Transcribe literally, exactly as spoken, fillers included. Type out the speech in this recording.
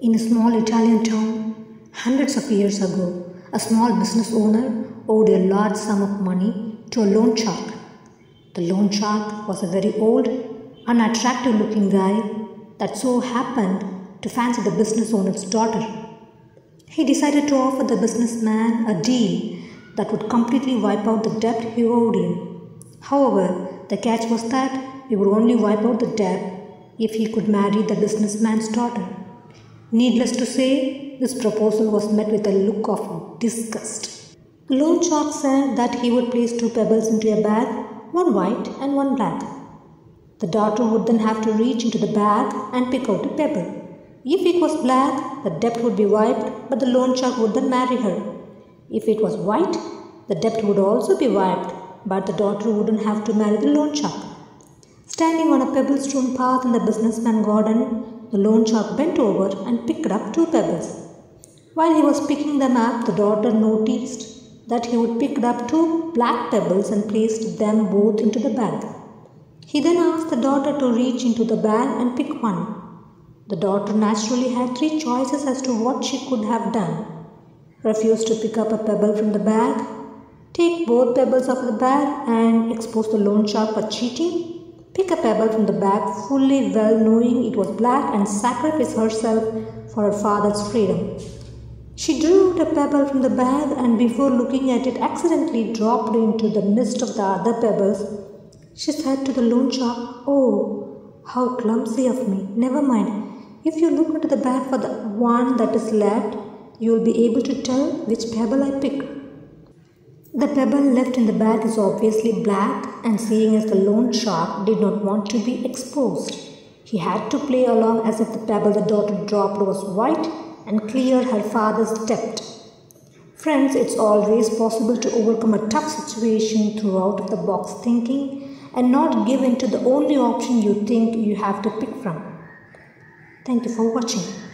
In a small Italian town, hundreds of years ago, a small business owner owed a large sum of money to a loan shark. The loan shark was a very old, unattractive looking guy that so happened to fancy the business owner's daughter. He decided to offer the businessman a deal that would completely wipe out the debt he owed him. However, the catch was that he would only wipe out the debt if he could marry the businessman's daughter. Needless to say, this proposal was met with a look of disgust. The loan shark said that he would place two pebbles into a bag, one white and one black. The daughter would then have to reach into the bag and pick out a pebble. If it was black, the debt would be wiped, but the loan shark would then marry her. If it was white, the debt would also be wiped, but the daughter wouldn't have to marry the loan shark. Standing on a pebble-strewn path in the businessman's garden, the loan shark bent over and picked up two pebbles. While he was picking them up, the daughter noticed that he would pick up two black pebbles and placed them both into the bag. He then asked the daughter to reach into the bag and pick one. The daughter naturally had three choices as to what she could have done. Refuse to pick up a pebble from the bag, take both pebbles out of the bag and expose the loan shark for cheating, pick a pebble from the bag fully well knowing it was black and sacrifice herself for her father's freedom. She drew out a pebble from the bag and before looking at it accidentally dropped into the midst of the other pebbles. She said to the loan shark, "Oh, how clumsy of me. Never mind. If you look into the bag for the one that is left, you will be able to tell which pebble I picked." The pebble left in the bag is obviously black, and seeing as the loan shark did not want to be exposed, he had to play along as if the pebble the daughter dropped was white and clear her father's debt. Friends, it's always possible to overcome a tough situation through out-of-the-box thinking and not give in to the only option you think you have to pick from. Thank you for watching.